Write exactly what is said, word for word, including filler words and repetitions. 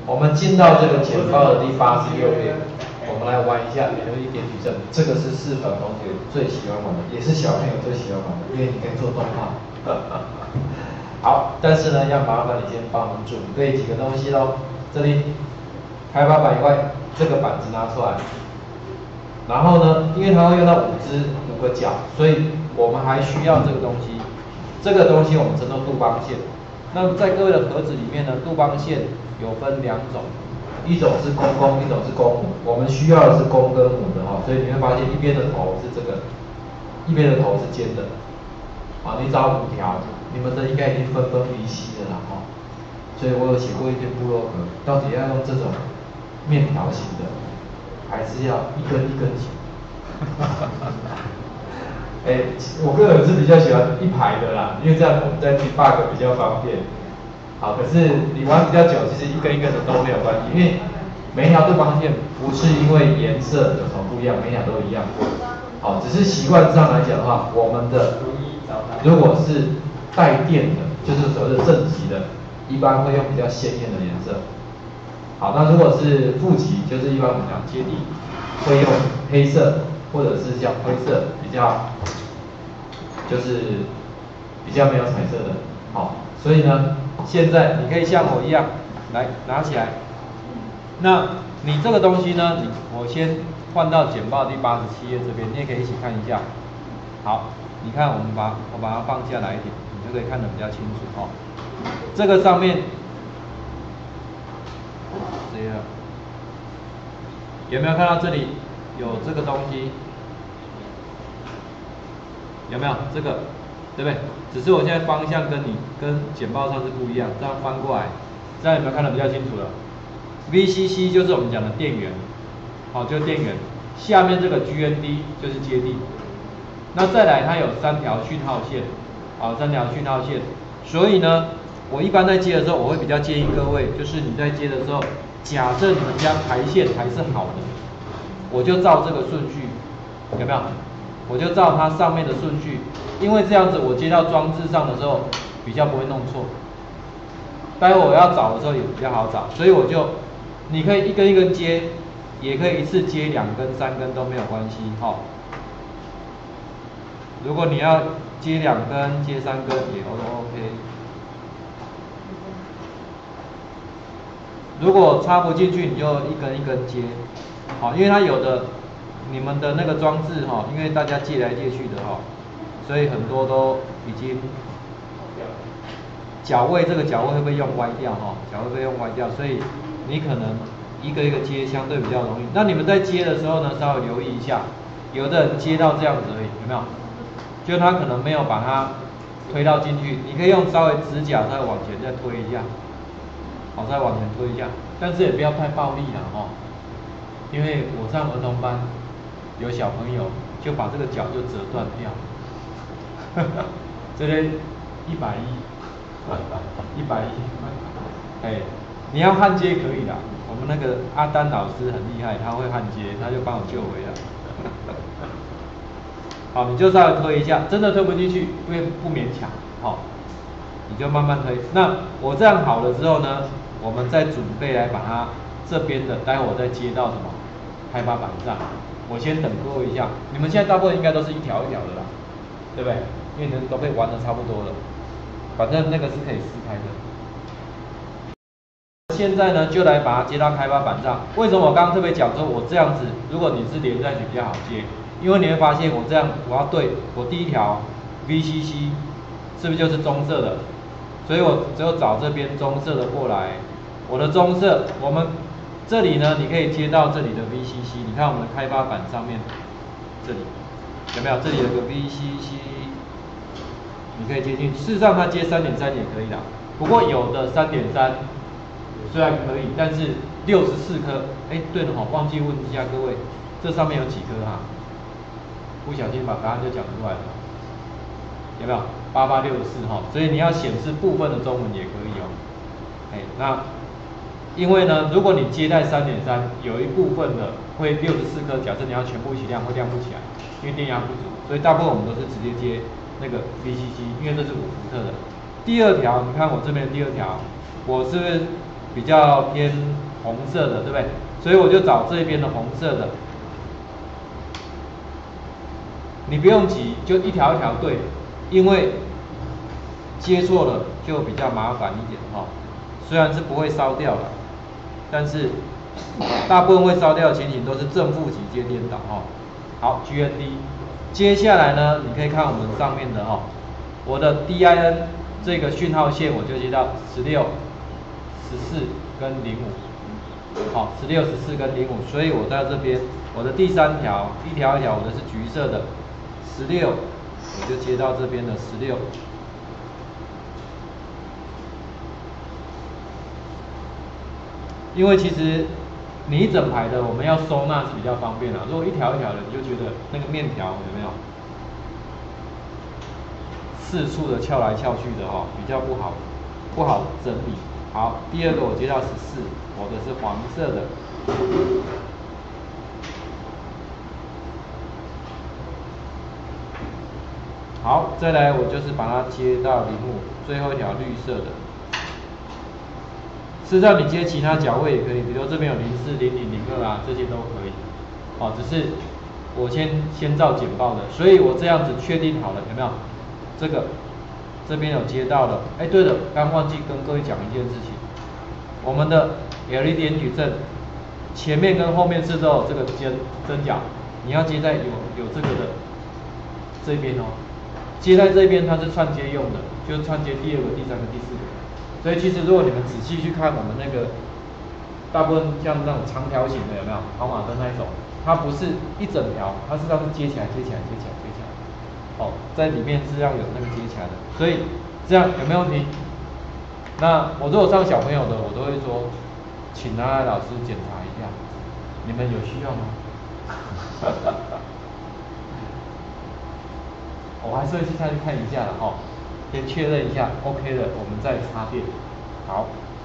我们进到这个简报的第八十六页，我们来玩一下每日一点矩阵。这个是四本同学最喜欢玩的，也是小朋友最喜欢玩的，因为你可以做动画。好，但是呢，要麻烦你先帮我们准备几个东西咯。这里开发板以外，这个板子拿出来。然后呢，因为它会用到五只五个角，所以我们还需要这个东西。这个东西我们称作杜邦线。那在各位的盒子里面呢，杜邦线有分两种，一种是公公，一种是公母。我们需要的是公跟母的哈，所以你会发现一边的头是这个，一边的头是尖的。啊，你找五条，你们的应该已经分崩离析了啦哈。所以我有写过一篇部落格，到底要用这种面条型的，还是要一根一根型？哎、欸，我个人是比较喜欢一排的啦，因为这样我们在 debug 比较方便。好，可是你玩比较久，其实一根一根的都没有关系，因为每一条对方线不是因为颜色有什么不一样，每一条都一样。好，只是习惯上来讲的话，我们的如果是带电的，就是所谓的正极的，一般会用比较鲜艳的颜色。好，那如果是负极，就是一般我们讲接地，会用黑色或者是像灰色，比较就是比较没有彩色的。好，所以呢，现在你可以像我一样来拿起来。那你这个东西呢，你我先换到简报第八十七页这边，你也可以一起看一下。好，你看我们把我把它放下来一点，你就可以看得比较清楚哦。这个上面这样有没有看到这里有这个东西？有没有这个？对不对？只是我现在方向跟你跟简报上是不一样，这样翻过来，这样有没有看得比较清楚了 ？V C C 就是我们讲的电源，好，就是电源。下面这个 G N D 就是接地。那再来，它有三条讯号线，好，三条讯号线。所以呢，我一般在接的时候，我会比较建议各位，就是你在接的时候，假设你们家排线还是好的，我就照这个顺序，有没有？我就照它上面的顺序，因为这样子我接到装置上的时候比较不会弄错。待会我要找的时候也比较好找，所以我就你可以一根一根接，也可以一次接两根、三根都没有关系，哈、哦。如果你要接两根、接三根也都 OK。如果插不进去，你就一根一根接，好，因为它有的。你们的那个装置哈，因为大家借来借去的哈，所以很多都已经脚位这个脚位会被用歪掉哈，脚位被用歪掉，所以你可能一个一个接相对比较容易。那你们在接的时候呢，稍微留意一下，有的人接到这样子而已，有没有？就他可能没有把它推到进去，你可以用稍微指甲再往前再推一下，好，再往前推一下，但是也不要太暴力了哈，因为我上儿童班。有小朋友就把这个脚就折断掉，这边一百一，一百一，哎，你要焊接可以的，我们那个阿丹老师很厉害，他会焊接，他就帮我救回来。好，你就稍微推一下，真的推不进去，因为不勉强，好，你就慢慢推。那我这样好了之后呢，我们再准备来把它这边的，待会我再接到什么开发板上。我先等各位一下，你们现在大部分应该都是一条一条的啦，对不对？因为你们都被玩的差不多了，反正那个是可以撕开的。现在呢，就来把它接到开发板上。为什么我刚刚特别讲说，我这样子，如果你是连在一起比较好接，因为你会发现我这样，我要对我第一条 V C C 是不是就是棕色的？所以我只有找这边棕色的过来，我的棕色，我们。这里呢，你可以接到这里的 V C C， 你看我们的开发板上面，这里有没有？这里有个 V C C， 你可以接进去。事实上，它接 三点三 也可以啦，不过有的 三点三 虽然可以，但是六十四颗，哎，对了哈，忘记问一下各位，这上面有几颗哈？不小心把答案就讲出来了，有没有？八八六十四哈，所以你要显示部分的中文也可以哦。哎，那。因为呢，如果你接在 三点三， 有一部分的会六十四颗，假设你要全部一起亮，会亮不起来，因为电压不足，所以大部分我们都是直接接那个 V C C， 因为这是五伏特的。第二条，你看我这边第二条，我是不是比较偏红色的，对不对？所以我就找这边的红色的。你不用急，就一条一条对，因为接错了就比较麻烦一点哈、哦。虽然是不会烧掉了，但是大部分会烧掉的情形都是正负极接颠倒哈、哦。好 ，G N D， 接下来呢，你可以看我们上面的哈、哦，我的 D I N 这个讯号线我就接到十六、十四跟零五，好，十六、十四跟零五，所以我在这边我的第三条一条一条我的是橘色的。十六，我就接到这边的十六，因为其实你一整排的我们要收纳是比较方便的，如果一条一条的，你就觉得那个面条有没有四处的翘来翘去的哈、哦，比较不好，不好整理。好，第二个我接到十四，我的是黄色的。好，再来我就是把它接到零五，最后一条绿色的。事实上你接其他角位也可以，比如这边有零四、零零、零二啊，这些都可以。哦，只是我先先照简报的，所以我这样子确定好了，有没有？这个这边有接到了。哎，对了，刚忘记跟各位讲一件事情，我们的 L E D 点矩阵前面跟后面是都有这个针针脚，你要接在有有这个的这边哦。接在这边它是串接用的，就是串接第二个、第三个、第四个。所以其实如果你们仔细去看我们那个，大部分像那种长条形的有没有跑马灯那一种，它不是一整条，它实际上是接起来、接起来、接起来、接起来。哦，在里面是要有那个接起来的，所以这样有没有问题？那我如果上小朋友的，我都会说，请拿来老师检查一下，你们有需要吗？我还是会去下去看一下的哈、哦，先确认一下 OK 的，我们再插电。好。